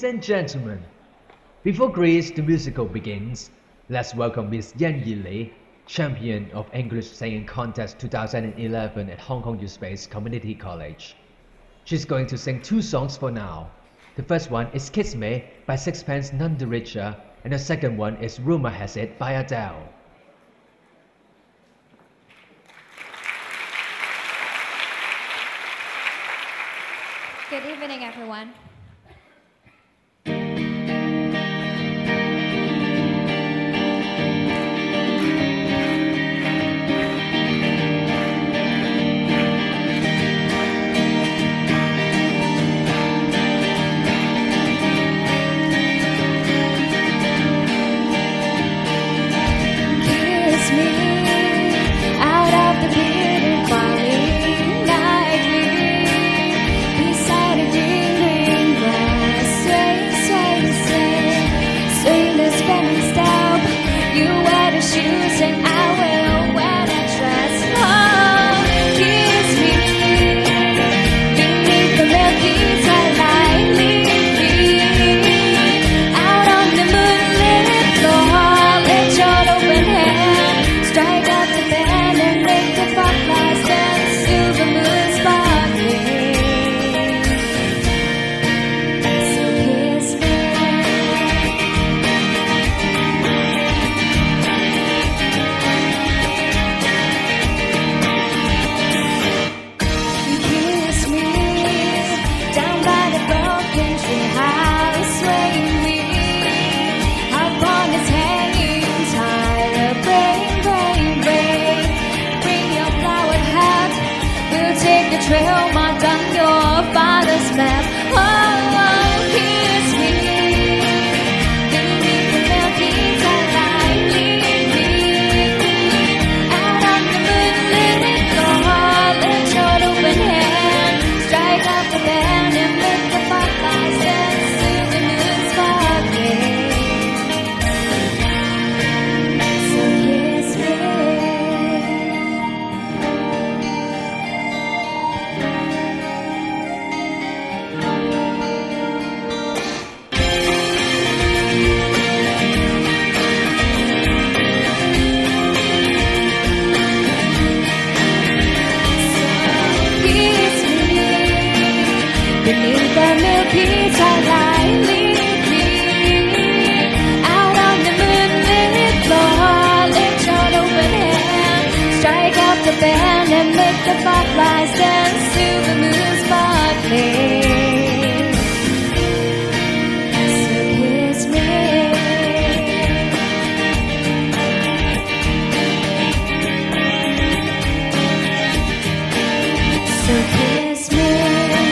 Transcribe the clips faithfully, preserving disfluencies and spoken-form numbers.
Ladies and gentlemen, before Greece the musical begins, let's welcome Miss Yan Yili, champion of English Singing Contest two thousand eleven at Hong Kong U Space Community College. She's going to sing two songs for now. The first one is Kiss Me by Sixpence None the Richer, and the second one is Rumor Has It by Adele. Good evening, everyone. Trail marked on your father's map. Oh, oh, kiss me beneath the milky twilight, lead me out on the moonlit floor. Let your open hand strike up the band and make the fireflies dance to the moon sparkling. So kiss me. Beneath the milky twilight, lead me out on the moonlit floor. Let your open hand strike up the band and make the fireflies dance to the moon sparkling. So kiss me. So kiss me.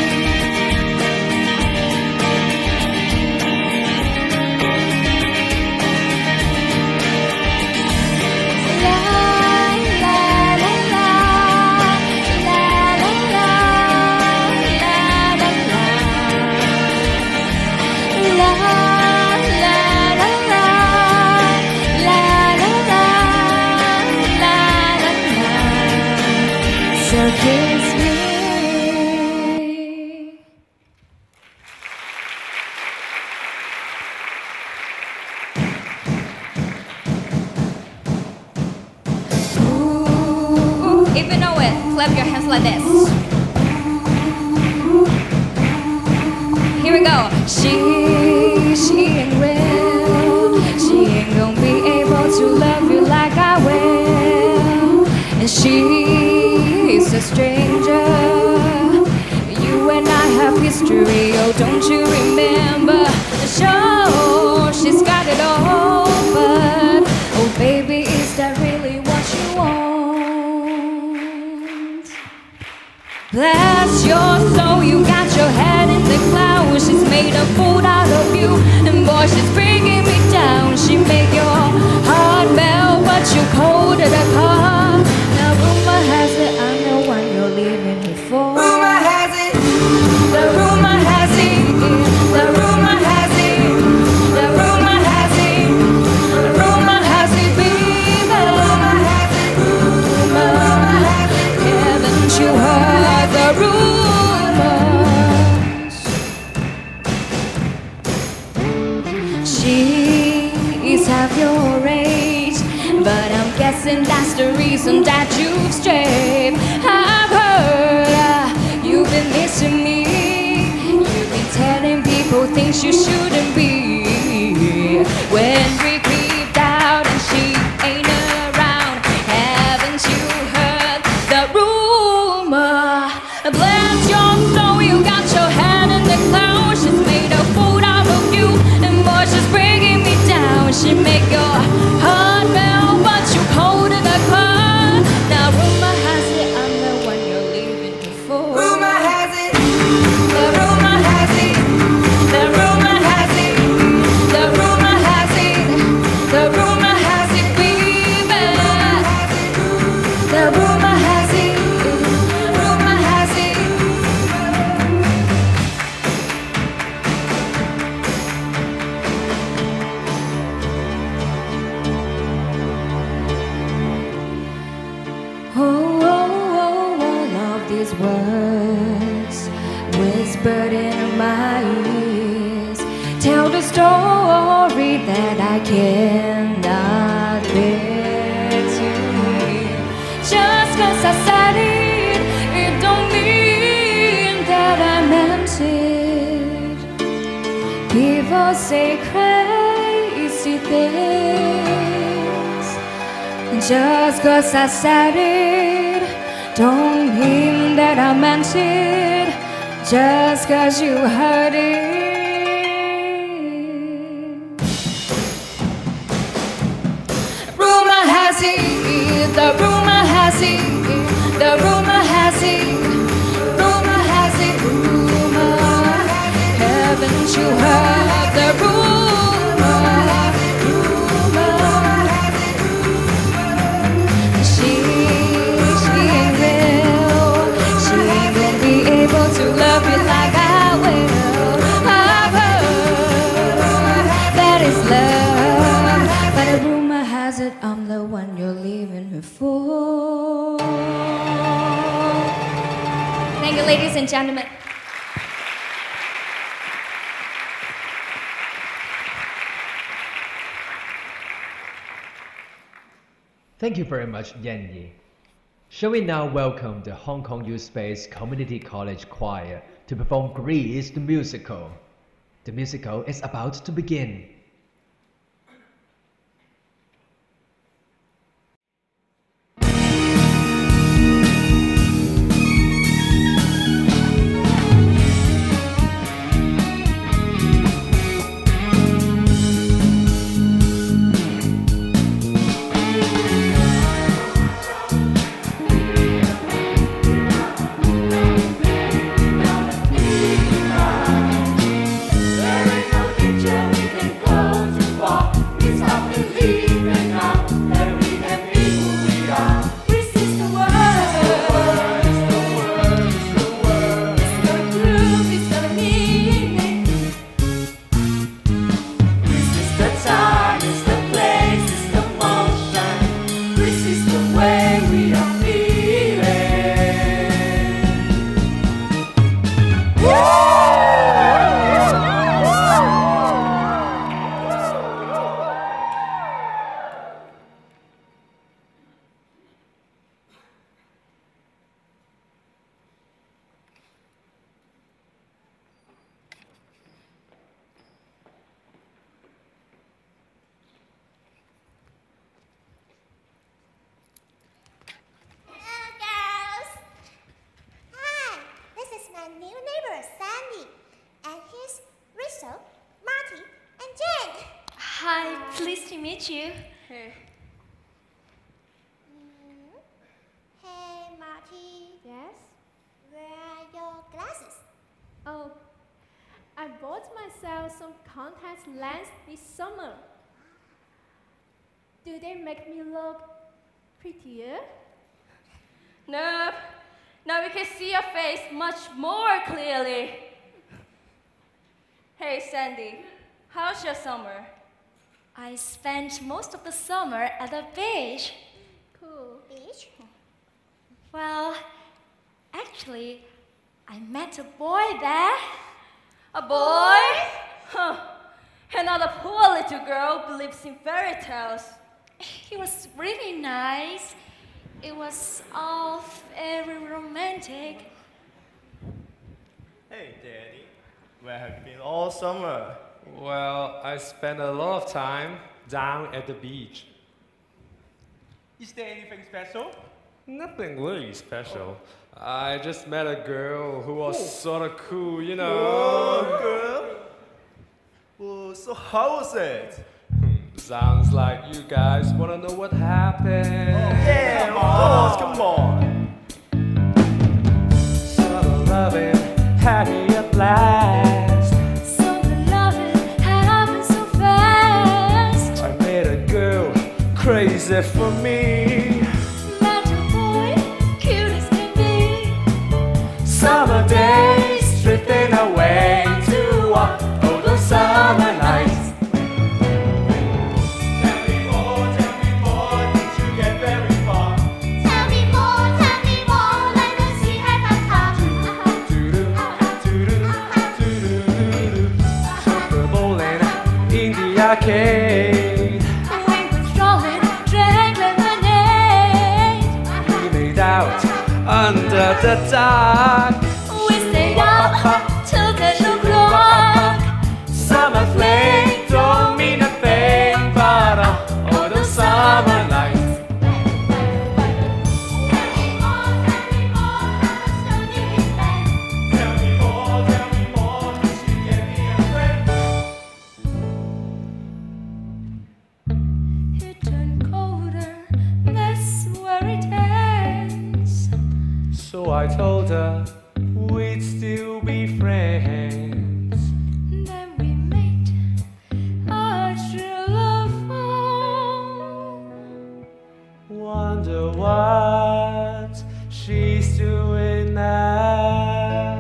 Kiss me. Ooh, if you know it, clap your hands like this. Here we go. She, she ain't real. She ain't gonna be able to love you like I will. And she is a stranger. You and I have history. Oh, don't you remember? Sure, she's got it all, but oh, baby, is that really what you want? Bless your soul, you got your head in the clouds. She's made a fool out of you, and boy, she's bringing me down. She make your heart melt, but you cold to the car. Now rumor has it I'm the one you're leaving me for. Rumor has it, the rumor has it, the rumor has it, the rumor has it, the rumor has it, baby, the rumor has it, rumor has it. Haven't you heard the rumors? and that's the reason that you've strayed. I've heard uh, you've been missing me. You've been telling people things you shouldn't be. When we creeped out and she ain't around, haven't you heard the rumor? Bless your soul, you got your hand in the clouds. She's made a fool out of you, and boy, she's bringing me down. She make your heart melt, but you cold in the car. Now rumor has it I'm the one you're leaving her for. Rumor has it, The rumor has it, the rumor has it, the rumor has it, the rumor has it, baby. The rumor has it, rumor has it. Oh, oh, oh, all of these words whispered in my ears tell the story that I cannot bear to hear. Just cause I said it, it don't mean that I meant it. People say crazy things. Just cause I said it don't mean that I meant it. Just cause you heard it. Rumor has it, the rumor has it, the rumor has it, rumor has it, rumor. Haven't you heard the rumor? Rumor. She, she ain't real. She ain't gonna be able to love you like I will. I've heard that is love, but a rumor has it I'm the one you're leaving her for. Thank you, ladies and gentlemen. Thank you very much, Yan Yi. Shall we now welcome the Hong Kong U Space Community College Choir to perform Grease the musical. The musical is about to begin. Pleased to meet you. Hey. Mm. Hey, Marty. Yes? Where are your glasses? Oh, I bought myself some contact lens this summer. Do they make me look prettier? No, now we can see your face much more clearly. Hey, Sandy, how's your summer? I spent most of the summer at the beach. Cool. Beach? Well, actually, I met a boy there. A boy? Huh. Another poor little girl believes in fairy tales. He was really nice. It was all very romantic. Hey, Daddy. Where have you been all summer? Well, I spent a lot of time down at the beach. Is there anything special? Nothing really special. I just met a girl who was sort of cool, you know. Oh, girl. Well, so how was it? Sounds like you guys want to know what happened. Yeah, come on, come on. Sort of loving, happy at last. So the loving happened so fast. I met a girl crazy for me. Met a boy, cute as can be. Summer days drifting away to walk all those summer nights. Tell me more, tell me more, did you get very far? Tell me more, tell me more, let us see Agatha. Super bowling in the arcade. We were strolling, drank lemonade. We made out under the dark. We stayed up till ten o'clock. Summer flame don't mean a thing, but uh, all those summer nights. Tell me more, tell me more, did you get me a friend? It turned colder, that's where it ends. So I told her we'd still be friends. Then we made a true love vow. Wonder what she's doing now.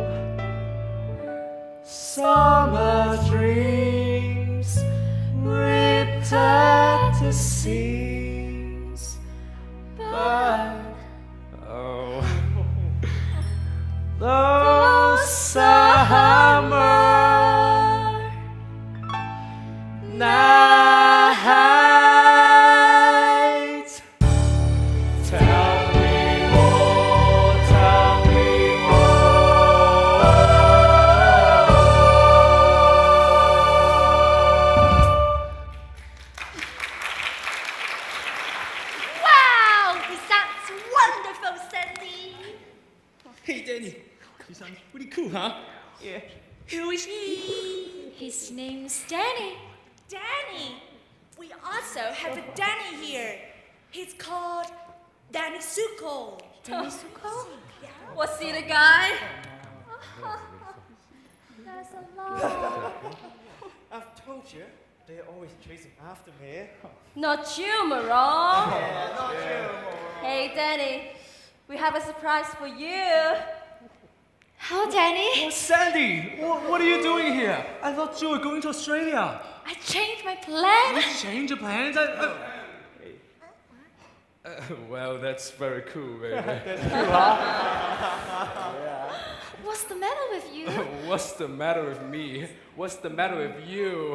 Summer dreams ripped at the seams, but oh, those summer nights. Tell me more, tell me Wow, this sounds wonderful, Sandy. Hey, Danny. You sound pretty cool, huh? Yeah. Who is he? His name's Danny. Danny! We also have a Danny here. He's called Danny Suko. Danny Suko? Was he the guy? There's a lot. I've told you, they're always chasing after me. Not you, Maron. Hey, Danny, we have a surprise for you. Hello, Danny. Oh, Sandy, what, what are you doing here? I thought you were going to Australia. I changed my plan. You change your plans? I, I... Uh, well, that's very cool, baby. What's the matter with you? What's the matter with me? What's the matter with you?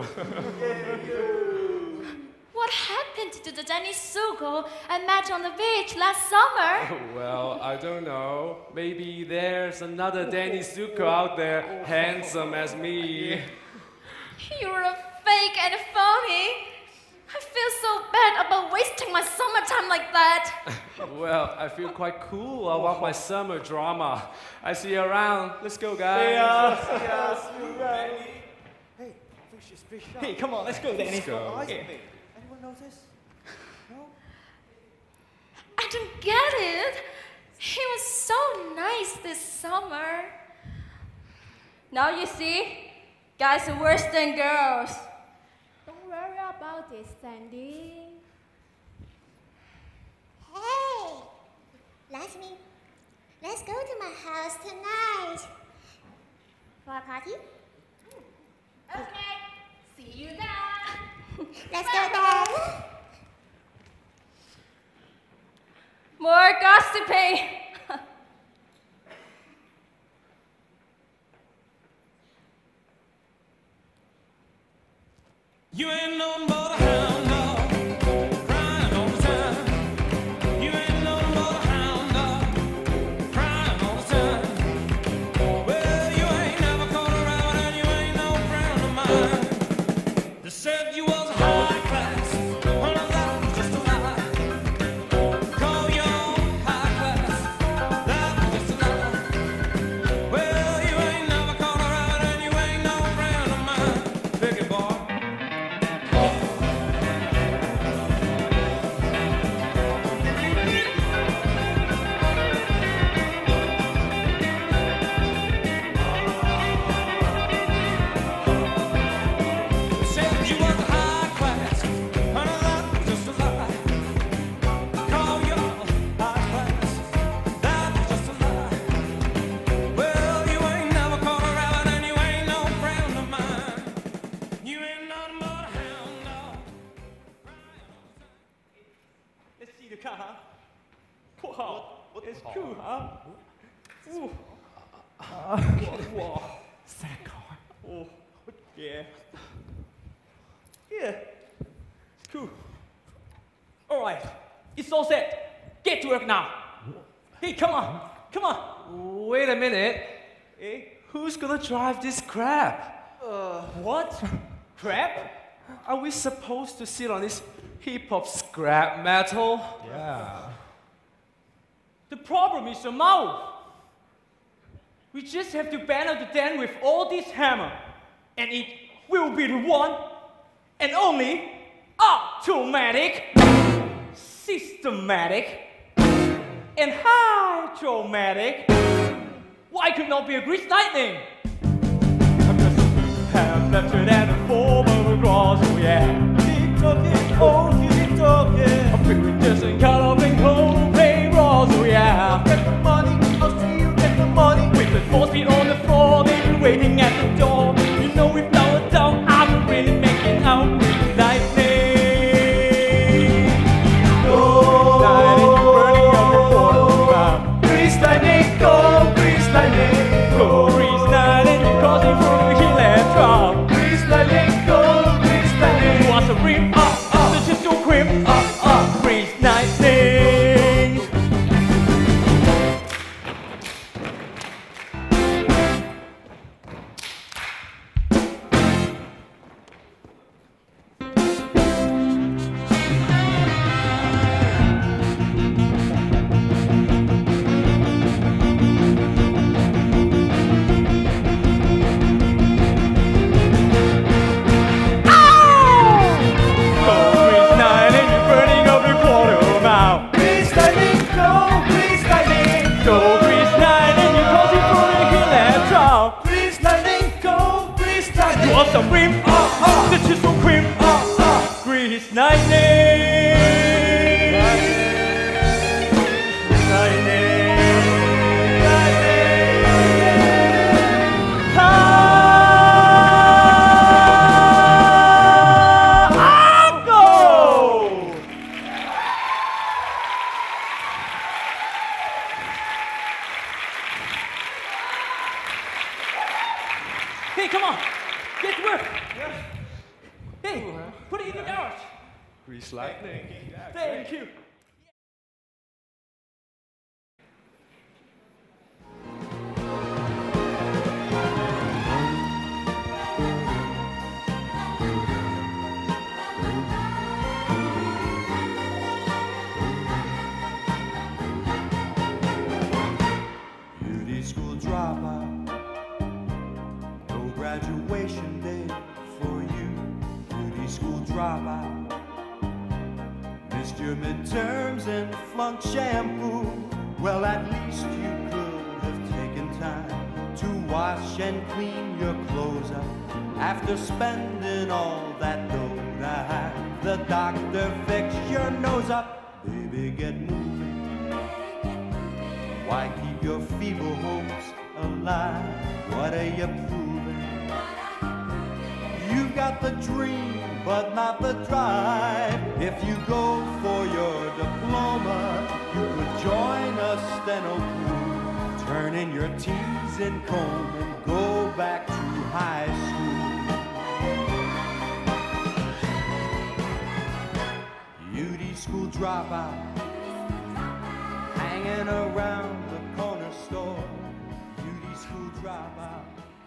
What happened to the Danny Suko I met on the beach last summer? Well, I don't know. Maybe there's another Danny Zuko out there, handsome as me. You're a fake and a phony. I feel so bad about wasting my summertime like that. Well, I feel quite cool about my summer drama. I see you around. Let's go, guys. Yes, yes, you're right. Hey, fish is fish. Hey, come on, let's go, Danny. Let's go. Eyes on me. Anyone notice? No? I don't get it. He was so nice this summer. Now you see, guys are worse than girls. Don't worry about it, Sandy. Hey, let's me. Let's go to my house tonight. For a party? Okay, see you then. Let's go then. More gossiping. You ain't nothing but a hound dog. see the car, huh? Wow, it's cool, huh? Ooh. Uh, wow. Sad car. Oh, yeah. Yeah. Cool. All right, it's all set. Get to work now. Hey, come on, come on. Wait a minute. Hey, Who's gonna drive this crab? uh, what? Crab? Are we supposed to sit on this hip-hop scrap metal? Yeah. The problem is the mouth. We just have to banner the den with all this hammer, and it will be the one and only automatic, systematic, and hydromatic. Why could not be a grease lightning? I just have left it at the form of a cross, oh yeah. Keep talking, oh keep talking. I'm figuring this and cut off and cold pay rolls, oh yeah. I'll get the money, I'll see you get the money. With the four feet on the floor, they've been waiting at the door. You know we've lowered down, I'm really making out with lightning. Oh, lightning, burning up the water. Grease lightning, go, grease lightning, go. Grease lightning, causing for the hill and drop. Grease lightning, go, grease lightning. What's a rim? Ah, ah, the just so grim. Ah, ah, grease lightning. Some rim, ah, ah, the chisel cream, ah, ah, grease lightning, lightning, lightning, ah, go! Hey, come on! Get to work! Yeah. Hey, put it in the garage! Grease lightning. Thank you! Beauty school dropout. Graduation day for you, beauty school dropout. Missed your midterms and flunked shampoo. Well, at least you could have taken time to wash and clean your clothes up after spending all that dough to have the doctor fix your nose up. Baby, get moving. Why keep your feeble hopes alive? What are you proving? You've got the dream, but not the drive. If you go for your diploma, you could join a steno crew, turn in your T's and comb and go back to high school. Beauty school dropout, hanging around the corner store. Beauty school dropout.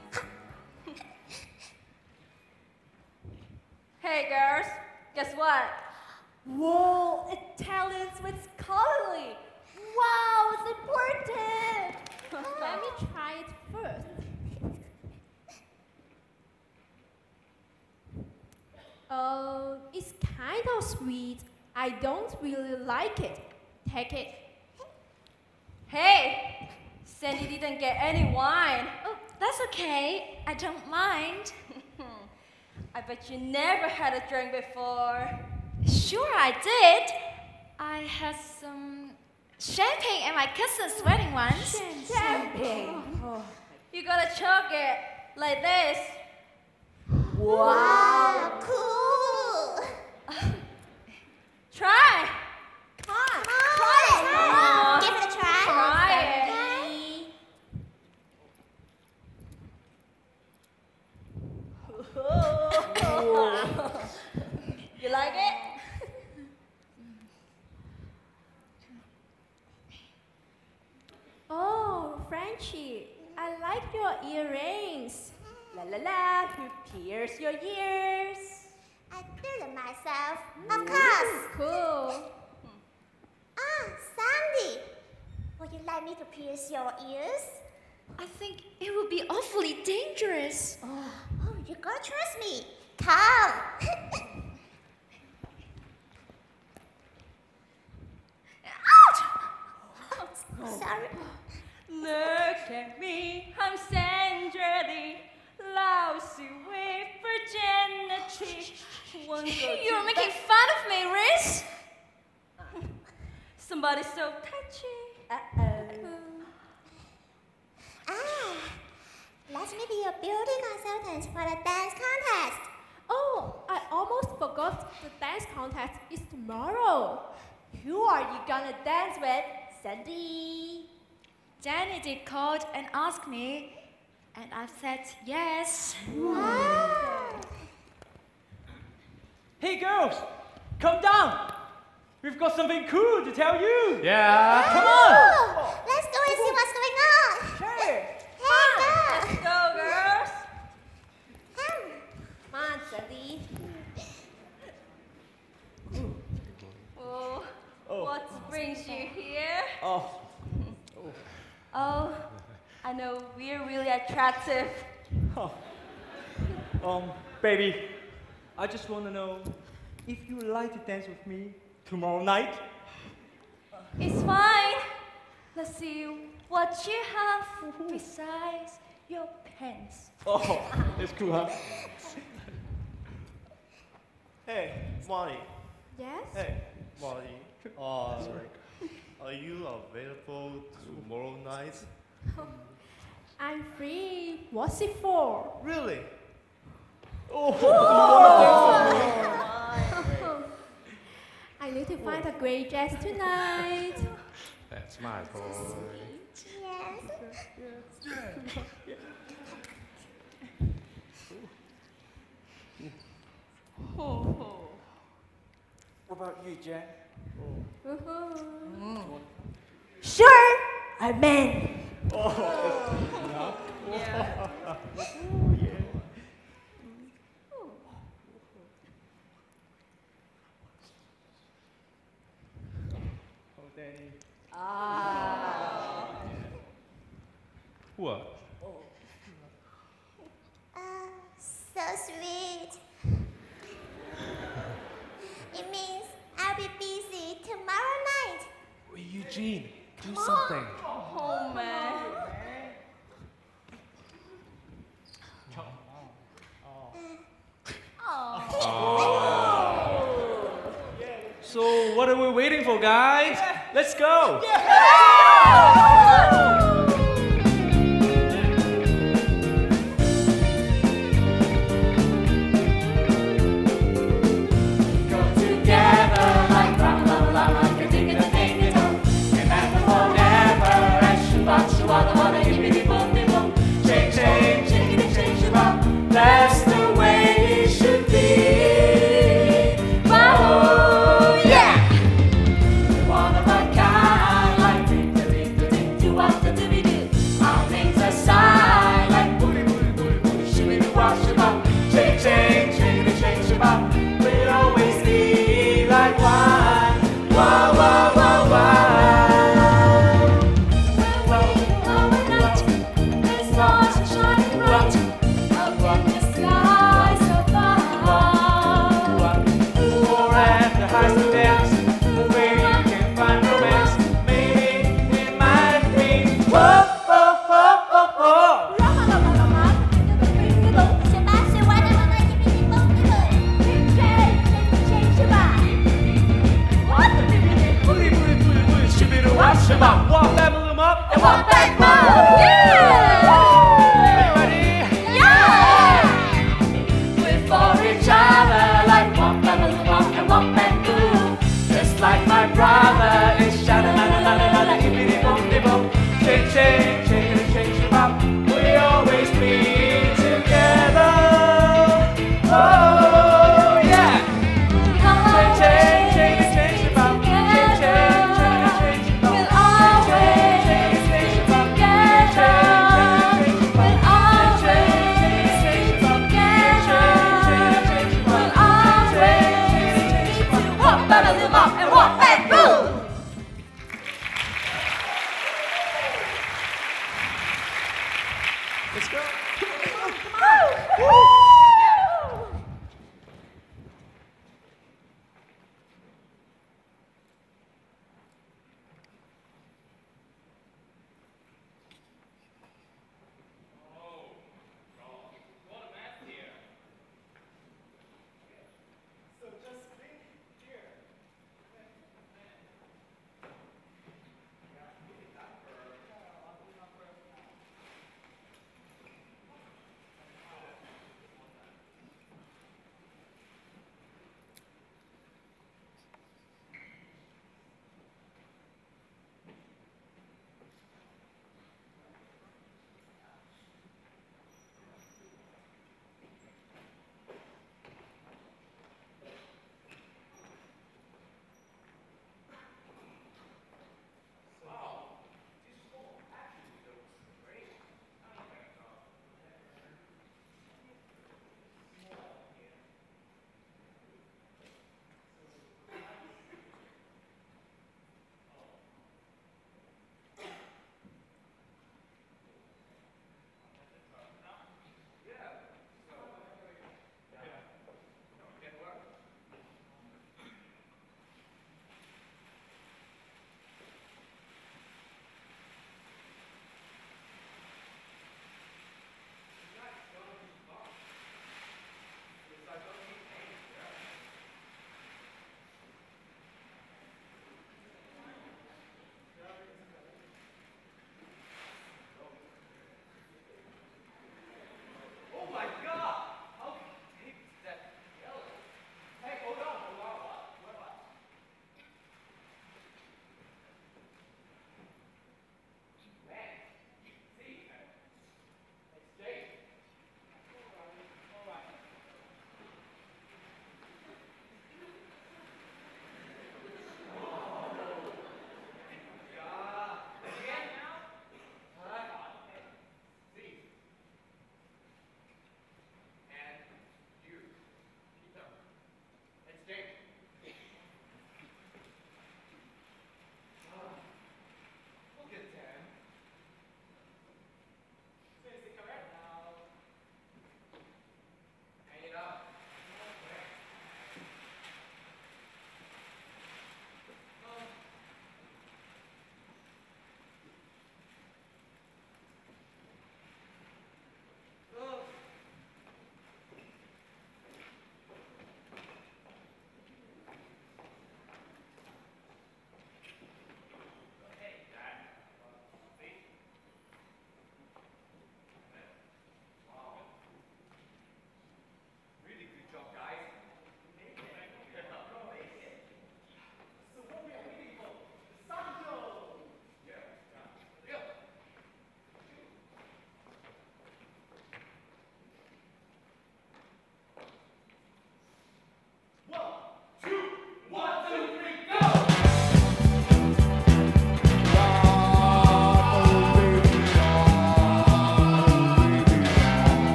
Hey girls, guess what? Whoa, Italians with scholarly. Wow, it's important. Let me try it first. Uh, it's kind of sweet. I don't really like it. Take it. Hey, Sandy didn't get any wine. Oh, that's okay. I don't mind. I bet you never had a drink before. Sure I did. I had some champagne at my cousin's wedding once. Champagne. Oh, you gotta chug it like this. Wow, cool. Try. Come on. Frenchie, I like your earrings. La la la, who pierced your ears? I did it myself, of course. Cool. Ah, Sandy, would you like me to pierce your ears? I think it would be awfully dangerous. Oh, oh you gotta trust me. Come. Ouch! Oh, sorry. Look at me, I'm Sandra Lee, lousy with virginity. One go You're to making the- fun of me, Riz. Somebody so touchy. Uh-oh. Ah, let me be your beauty consultant for the dance contest. Oh, I almost forgot the dance contest is tomorrow. Who are you gonna dance with, Sandy? Danny did call and ask me, and I said yes. Wow. Hey girls, come down. We've got something cool to tell you. Yeah. Come on. Oh, let's go and see what's going on. Sure. Hey, girl. Let's go, girls. Come. Come on, Sandy. Oh, Oh. what brings you here? Oh. Oh, I know we're really attractive. Oh. Um, baby, I just want to know if you would like to dance with me tomorrow night. It's fine. Let's see what you have besides your pants. Oh, it's cool, huh? Hey, Molly. Yes? Hey, Molly. Uh, are you available tomorrow night? I'm free. What's it for? Really? I need to find a great dress tonight. That's my boy. Yes. What about you, Jen? Sure, I'm man. Oh, Danny. Ah. What? Ah, so sweet. It means I'll be busy tomorrow night. Well, Eugene, do Come on. something. Oh, man. So what are we waiting for, guys? Let's go. That's the way it should be. Wow, yeah. One of a kind, like ding, ding, ding, ding, do what the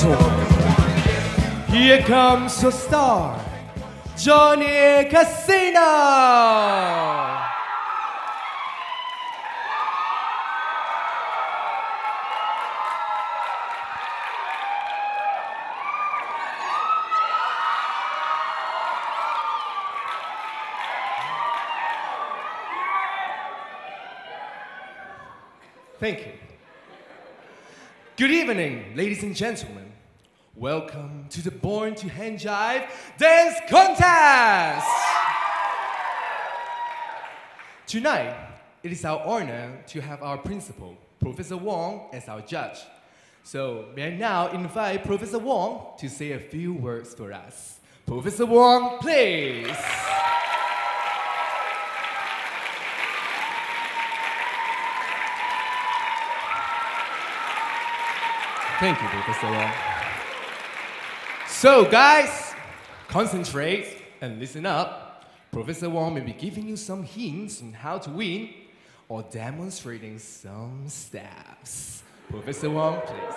gentlemen, here comes your star, Johnny Casino! Thank you. Good evening, ladies and gentlemen. Welcome to the Born to Hand Jive Dance Contest! Tonight, it is our honor to have our principal, Professor Wong, as our judge. So, may I now invite Professor Wong to say a few words for us. Professor Wong, please! Thank you, Professor Wong. So, guys, concentrate and listen up. Professor Wong may be giving you some hints on how to win or demonstrating some steps. Professor Wong, please.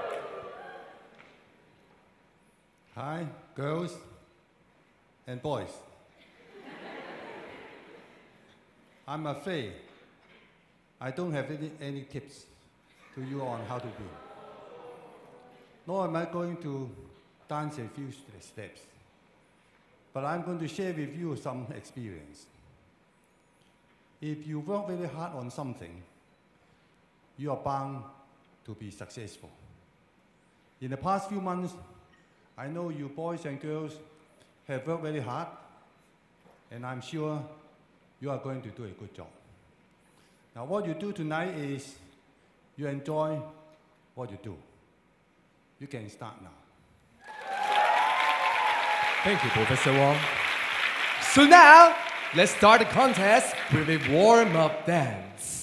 Hi, girls and boys. I'm afraid I don't have any, any tips to you on how to win. Nor am I going to dance a few steps, but I'm going to share with you some experience. If you work very hard on something, you are bound to be successful. In the past few months, I know you boys and girls have worked very hard, and I'm sure you are going to do a good job. Now, what you do tonight is you enjoy what you do. You can start now. Thank you, Professor Wong. So now, let's start the contest with a warm-up dance.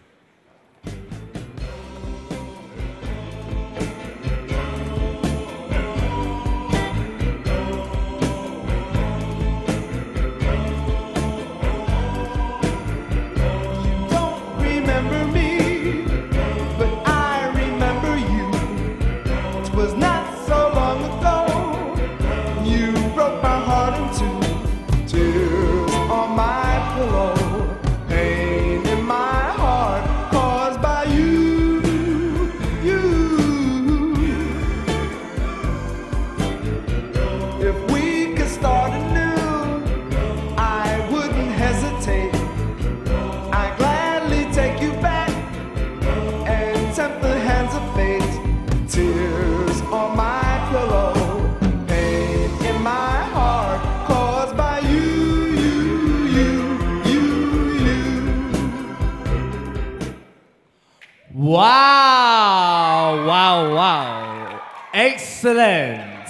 Wow, wow, wow. Excellent.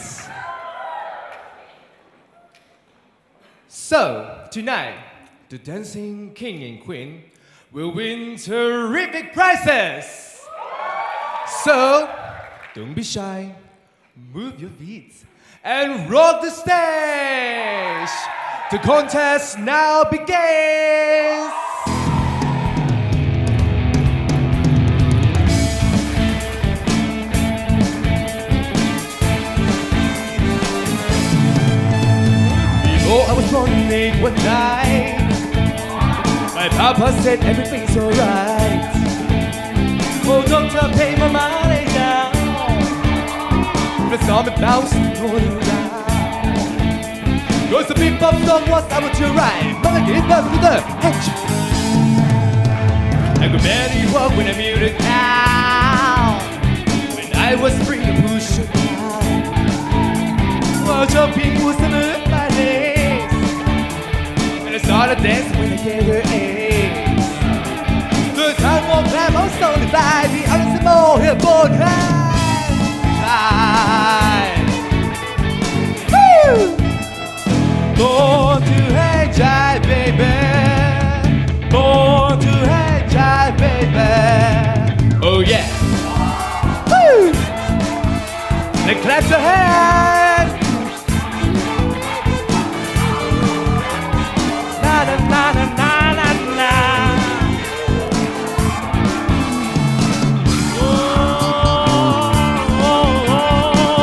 So, tonight, the dancing king and queen will win terrific prizes. So, don't be shy, move your feet, and rock the stage. The contest now begins. Oh, I was born late one night. My papa said everything's alright. Oh, doctor, pay my money down. The storm it bouncing all around. Cause the big pop song was I want you right. But I gave up to the hedge. I could barely walk when I muted down. When I was free to push it down. While jumping was the moon my legs. I started dancing when I gave her eggs. The time won't climb on slowly by. The others are more here born high. Woo! Born to hand jive, baby. Born to hand jive, baby. Oh yeah. Woo! Then clap your hands. Na na na na na na. Oh, oh, oh,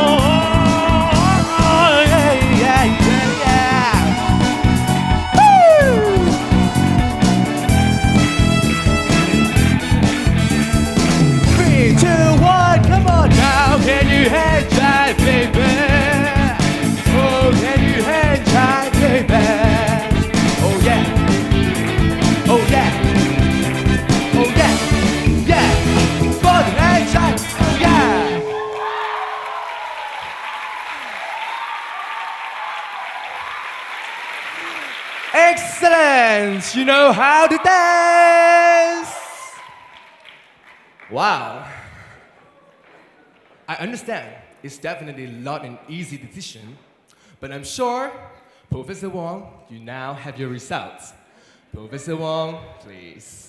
hang tight, baby? Oh, can you hang tight, baby? Oh yeah, oh yeah, oh yeah, yeah. For the hang tight, oh yeah. Excellent! You know how to dance! Wow. I understand it's definitely not an easy decision, but I'm sure, Professor Wong, you now have your results. Professor Wong, please.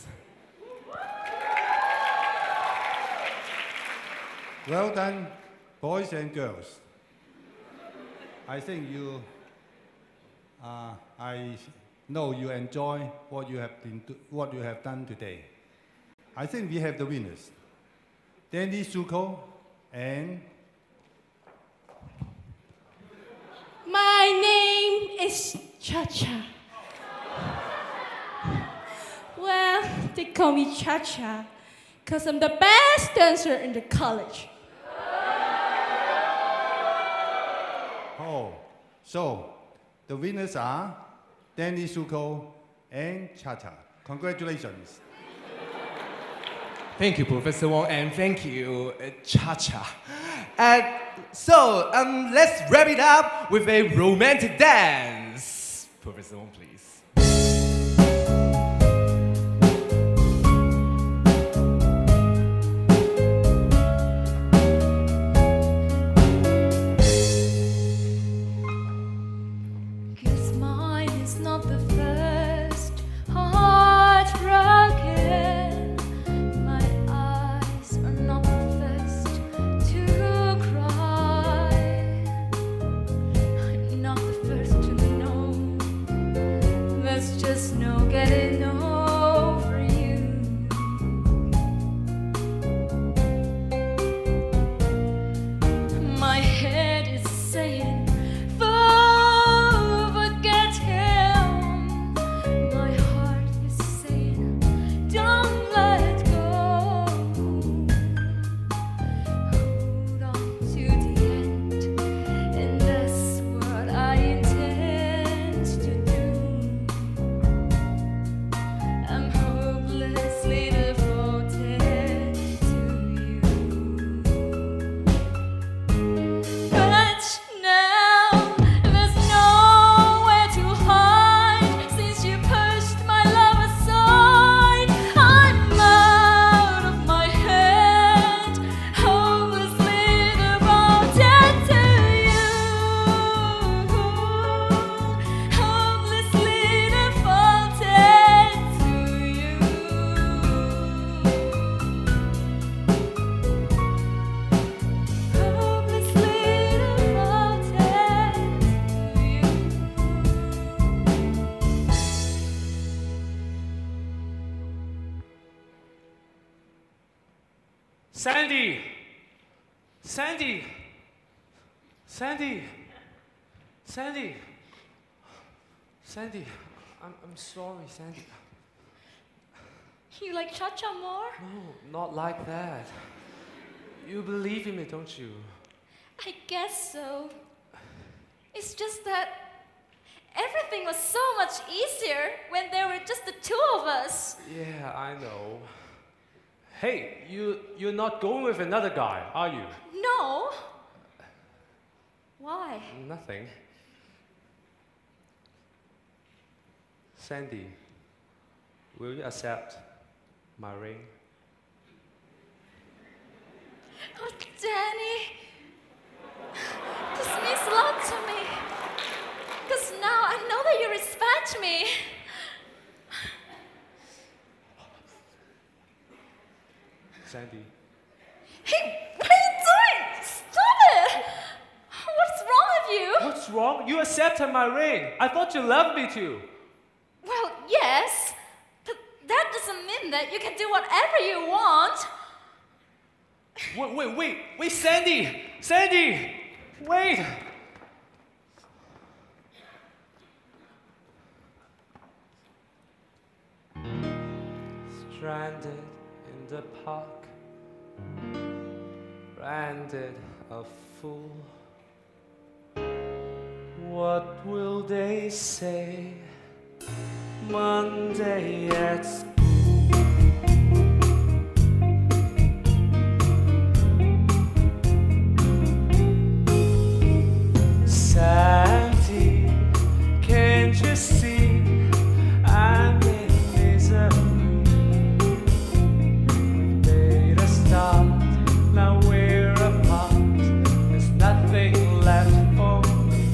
Well done, boys and girls. I think you, uh, I know you enjoy what you have been, what you have done today. I think we have the winners, Danny Zuko and. My name is Cha-Cha. Well, they call me Cha-Cha because I'm the best dancer in the college. Oh, so the winners are Danny Zuko and Cha-Cha. Congratulations. Thank you, Professor Wong, and thank you, uh, Cha-Cha. And so, um, let's wrap it up with a romantic dance. Professor Wong, please. Cause mine is not the first heart broken. My eyes are not the first to cry. I'm not the first to know. There's just no getting over you. My head is saying, forget him. My heart is saying, don't let go. Hold on to the end, and that's what I intend to do. I'm hopelessly devoted to you. But now there's nowhere to hide since you pushed my love aside. I'm out of my head, hopelessly devoted to you. Hopelessly devoted to you. Hopelessly Sandy! Sandy! Sandy! Sandy! Sandy, I'm, I'm sorry, Sandy. You like Cha-Cha more? No, not like that. You believe in me, don't you? I guess so. It's just that everything was so much easier when there were just the two of us. Yeah, I know. Hey, you, you're not going with another guy, are you? No. Why? Nothing. Sandy, will you accept my ring? Oh, Danny. This means a lot to me. Because now I know that you respect me. Sandy. Hey, what are you doing? Stop it! What's wrong with you? What's wrong? You accepted my ring. I thought you loved me too. Well, yes. But that doesn't mean that you can do whatever you want. Wait, wait, wait, wait, Sandy! Sandy! Wait! Stranded in the park, branded a fool. What will they say Monday at school? Sandy, can't you see I'm in misery? We made a start, now we're apart. There's nothing left for me.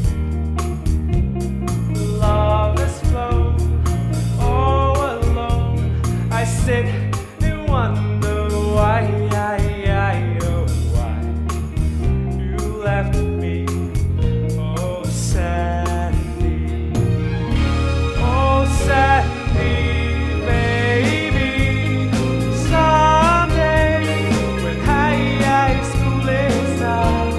Love has flown all alone. I sit and wonder why, oh, why you left me. Oh, Sandy, oh, Sandy, baby. Someday when high school is out,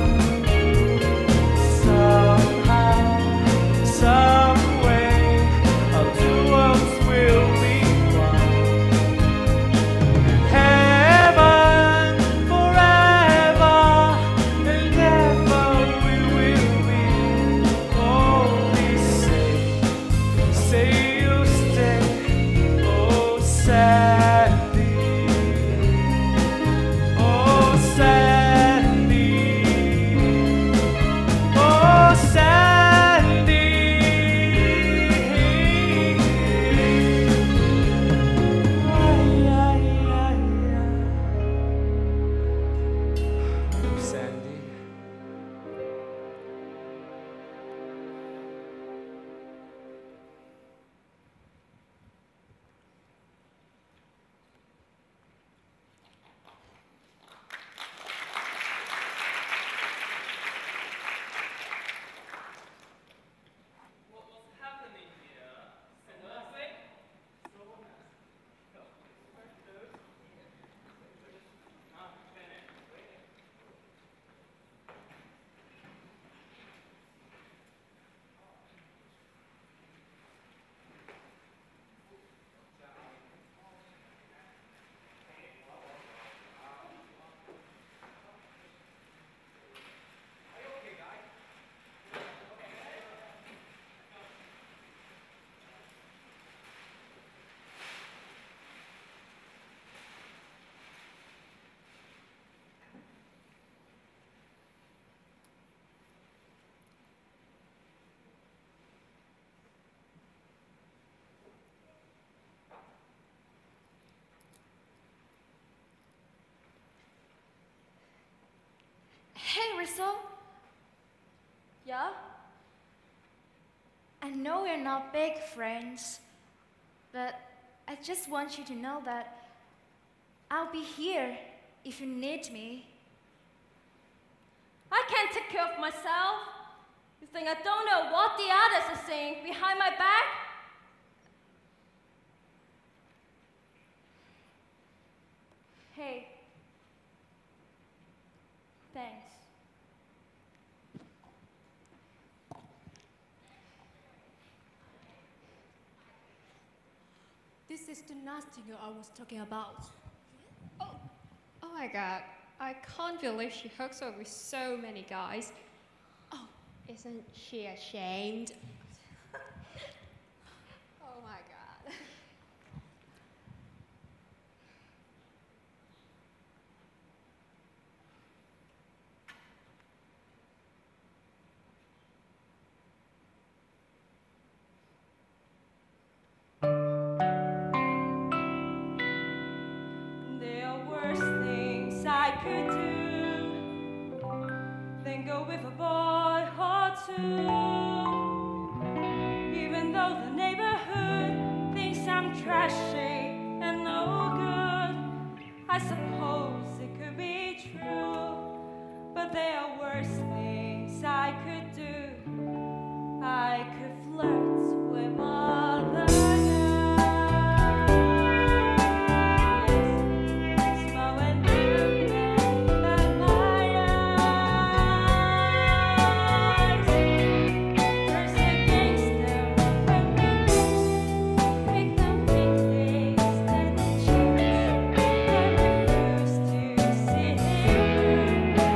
somehow, some way, our two worlds will be one. Heaven forever and ever we will be. Oh, please say, say you'll stay. Oh, Sandy, oh, Sandy, oh, Sandy. Ay, ay, ay, ay. Oh, Sandy. Hey, Rizzo. Yeah? I know we're not big friends, but I just want you to know that I'll be here if you need me. I can't take care of myself. You think I don't know what the others are saying behind my back? Hey. Thanks. This is the nasty girl I was talking about. Oh, oh my god. I can't believe she hooks up with so many guys. Oh, isn't she ashamed? Oh my god. There are worse things I could do than go with a boy or two. Even though the neighborhood thinks I'm trashy and no good, I suppose it could be true. But there are worse things I could do. I could flirt with other girls. Smile and look at my eyes. Curse against them and make them think they stand a chance. And refuse to sit in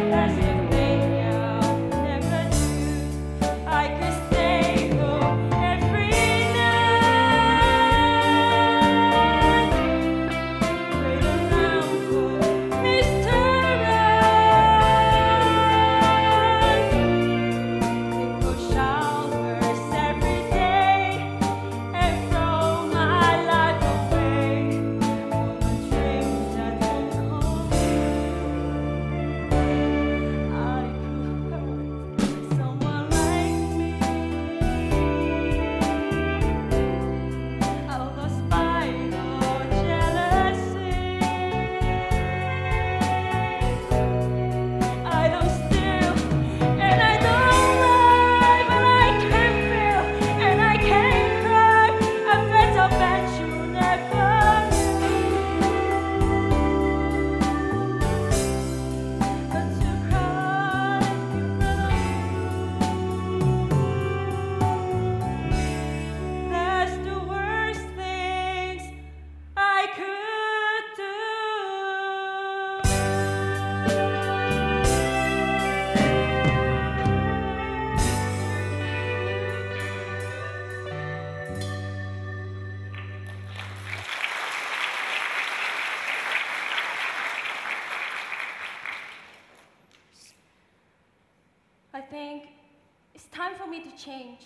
I think it's time for me to change.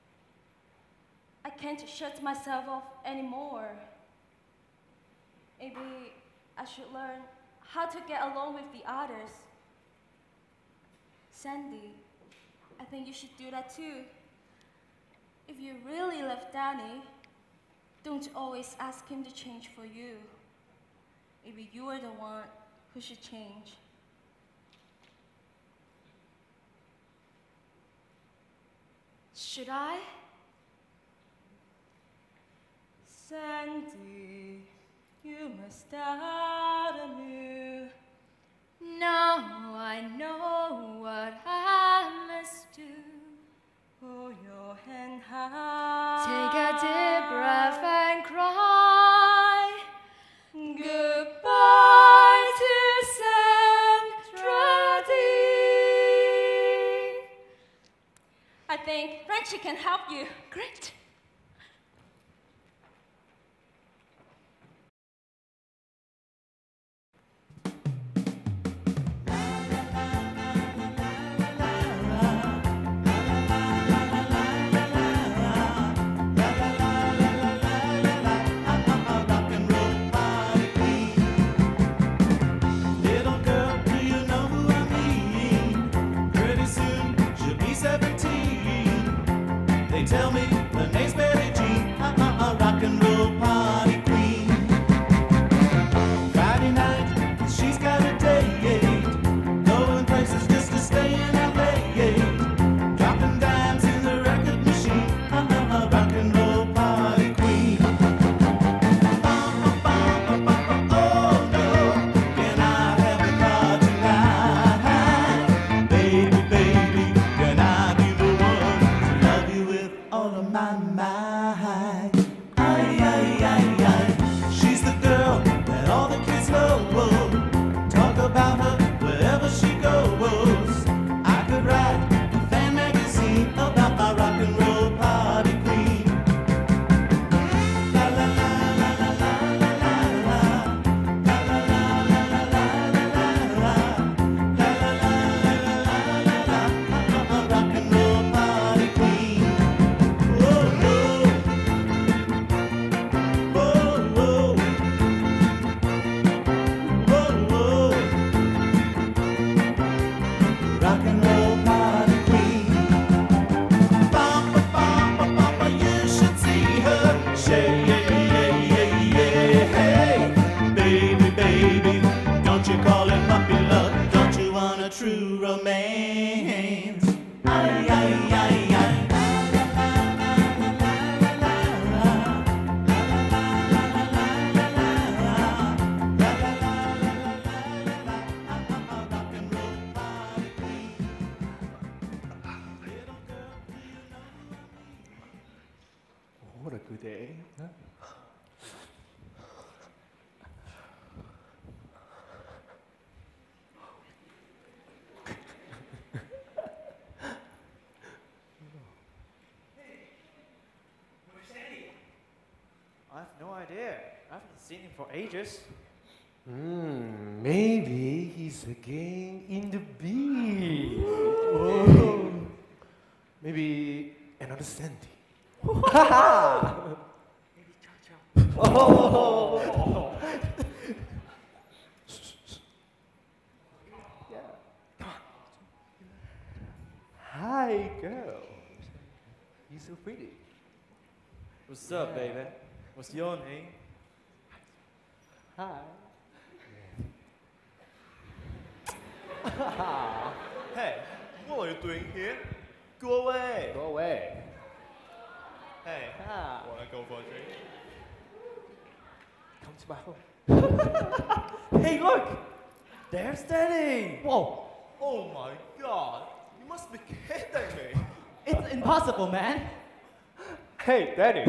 I can't shut myself off anymore. Maybe I should learn how to get along with the others. Sandy, I think you should do that too. If you really love Danny, don't always ask him to change for you. Maybe you are the one who should change. Should I? Sandy, you must start anew. Now I know what I must do. Hold your hand high. Take a deep breath and cry. Goodbye to Centrality. I think Frenchie can help you. Great. Tell me her name's Betty Jean, uh, uh, uh, rock and roll party queen. Friday night, she's got a date, going places just to stay in L A, dropping dimes in the record machine, uh, uh, uh, rock and roll party queen. Bum, bum, bum, bum, bum, oh no, can I have a car tonight? Baby, baby, can I be the one to love you with all of my mind? Ay, ay, ay, ay. She's the girl that all the kids know. Talk about her wherever she goes. I could write a fan magazine about my rock and roll party queen. La la la la la la la la la. La la la la la la la la la. La la la la la la la la. Rock and roll party queen. Whoa, whoa. Whoa, whoa. Whoa, whoa. Rock and roll party queen. Bumpa, bumpa, bumpa, you should see her. Say, yeah, yeah, yeah, yeah. Hey, baby, baby, don't you call it puppy love? Don't you want a true romance? Ay, ay, ay, ay. What a good day. Huh? Where's Danny? I have no idea. I haven't seen him for ages. Hmm, maybe he's again in the beach. Oh. Maybe another Sandy. Maybe Chow Chow. Oh. Yeah. Hi, girl. You're so pretty. What's up, Yeah. baby? What's your name? Hi. Hey, what are you doing here? Go away. Go away. Hey, Ah. wanna go for a drink? Come to my home. Hey, look! There's Danny! Whoa. Oh my god, you must be kidding me. It's impossible, man! Hey, Danny.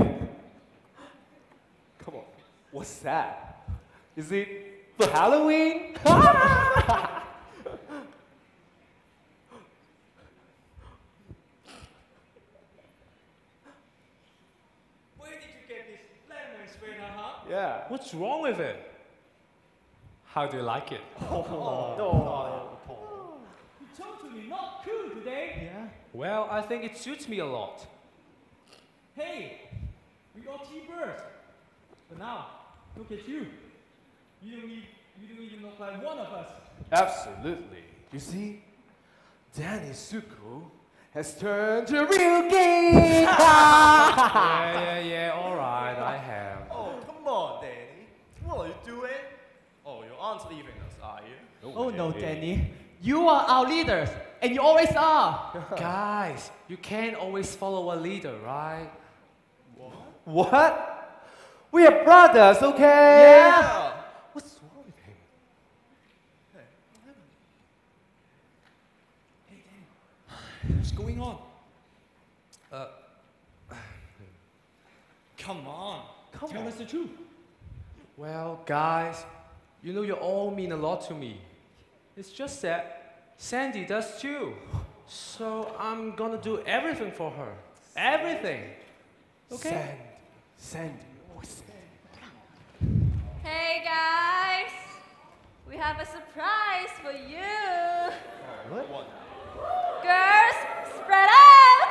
Come on. What's that? Is it for Halloween? Where did you get this lemon sweater, huh? Yeah. What's wrong with it? How do you like it? Oh, no. You're totally not cool today. Well, I think it suits me a lot. Hey, we got T-birds. But now, look at you. You don't, need, you don't even look like one of us. Absolutely. You see, Danny Zuko has turned a real gay. yeah, yeah, yeah, all right, I have. Oh, come on, Danny. What are you doing? Oh, you aren't leaving us, are you? Oh no, Danny. You are our leaders, and you always are. Guys, you can't always follow a leader, right? What? What? We are brothers, okay? Yeah. What's wrong with him? Hey, what happened? What's going on? Uh, come on. Come Tell on. us the truth. Well, guys, you know you all mean a lot to me. It's just that Sandy does too. So I'm gonna do everything for her. Everything. Okay? Sandy. Sandy. Oh, Sandy. Hey guys, we have a surprise for you. What? What? Girls, spread out.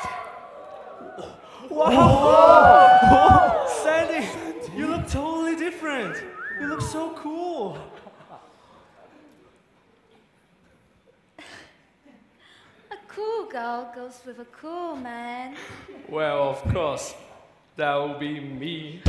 Wow! Sandy, you look totally different. You look so cool. A cool girl goes with a cool man. Well, of course, that will be me.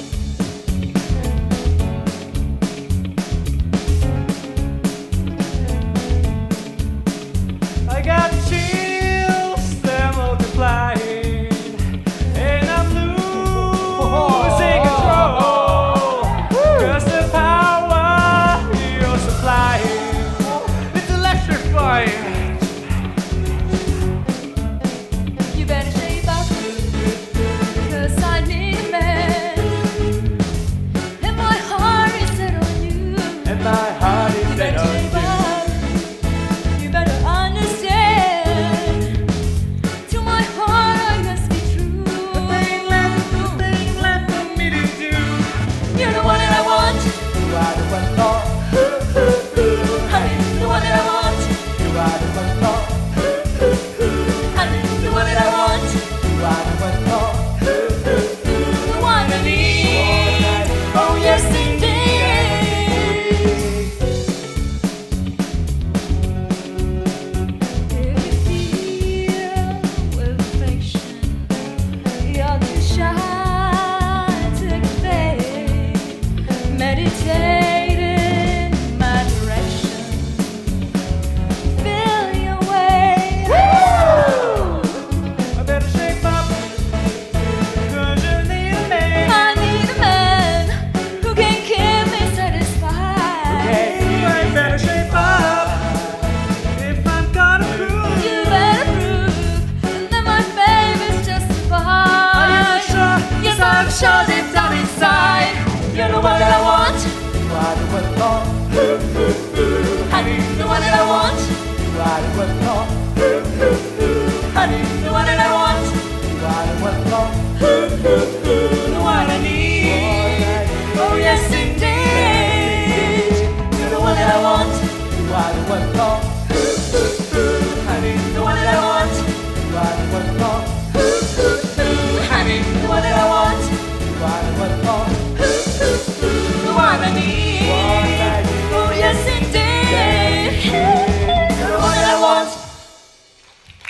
I got chills, they're multiplying, and I'm losing control. Cause the power you're supplying, it's electrifying. You better shape up, cause I need a man. And my heart is set on you. And my heart is You set better on shape you. up, you better understand. To my heart I must be true. Nothing left, nothing left for me to do. You're the one that I want, You are the one for. honey, the one that I want, You are the one for. honey, the one that I want, You are the one for. the one I need. Oh yes indeed. If you feel with affection, you're too shy to convey. Meditate in my direction. Feel your way. I better shake up, cause you need a man. I need a man who can keep me satisfied. I better shape up if I'm gonna prove. You better prove that my baby's justified. Are you sure? Yes, I'm sure deep down inside, you're the one that I want. You are the one for. Honey, the one that I want. You are the one for. Honey, the one that I want. You are the one for. The one I need. Oh yes indeed. You're the one that I want. You are the one for. Honey, the one that I want. You are the one for. Honey, the one that I want. You are the one for. The one I need. Oh yes indeed. You're the one that I want.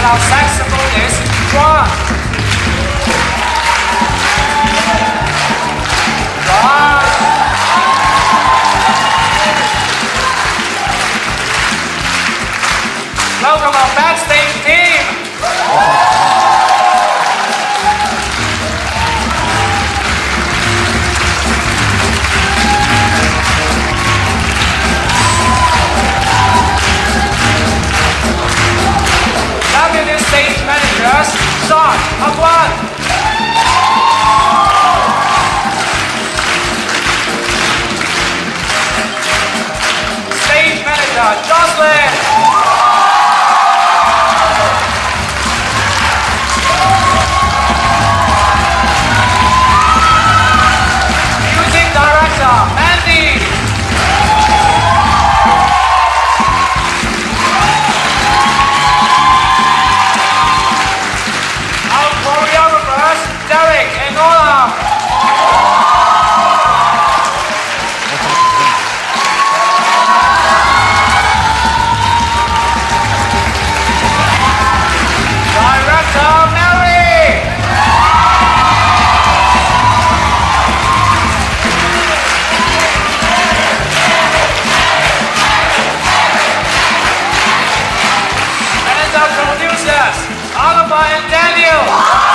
our saxophonist, Ron. Ron. Welcome our backstage team. Deputy stage managers, Sean, up one. Stage manager, Jocelyn. Music director, Mandy. Our choreographers, Derek and Ola. Director, Mary. And our producers, Oliver and Daniel.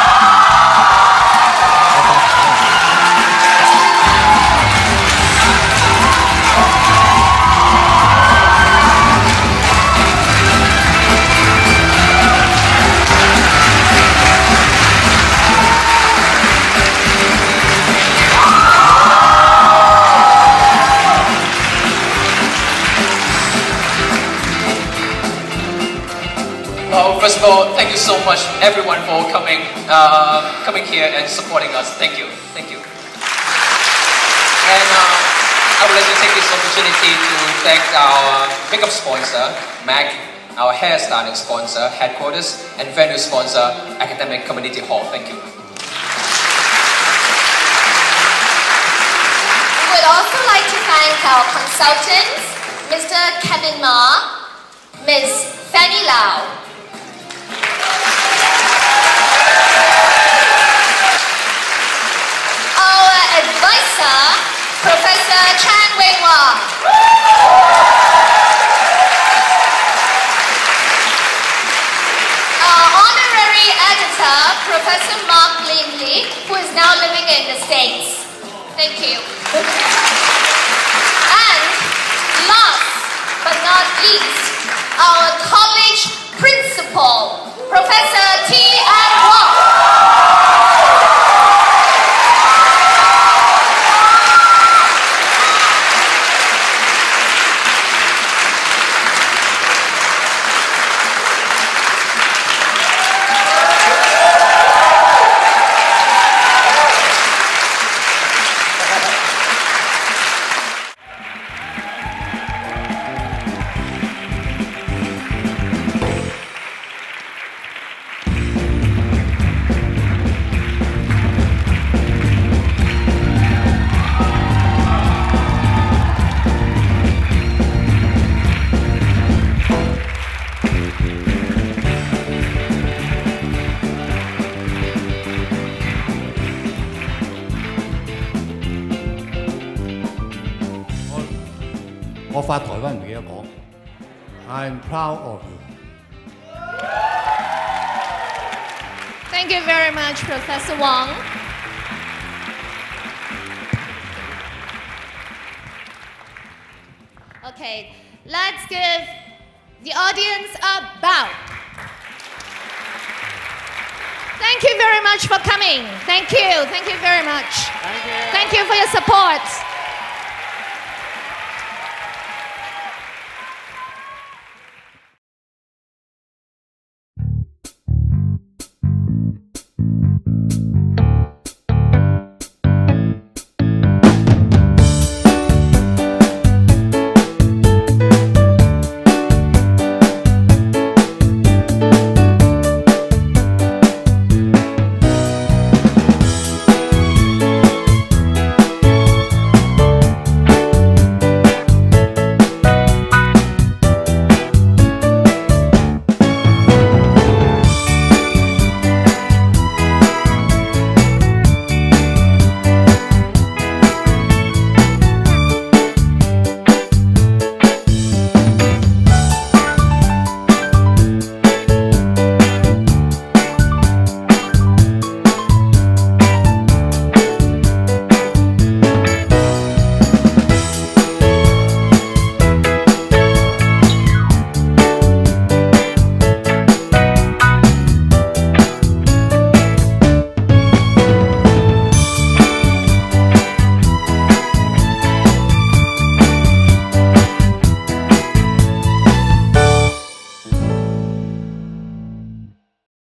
Well, first of all, thank you so much, everyone, for coming, uh, coming here and supporting us. Thank you, thank you. And uh, I would like to take this opportunity to thank our makeup sponsor, Mac, our hairstyling sponsor, Headquarters, and venue sponsor, Academic Community Hall. Thank you. We would also like to thank our consultants, Mister Kevin Ma, Miz Fanny Lau. Our advisor, Professor Chan Wei-Wang. Our honorary editor, Professor Mark Lindley, who is now living in the States. Thank you. And last but not least, our college principal, Professor T M Wong. I'm proud of you. Thank you very much, Professor Wong. Okay, let's give the audience a bow. Thank you very much for coming. Thank you. Thank you very much. Thank you. Thank you for your support.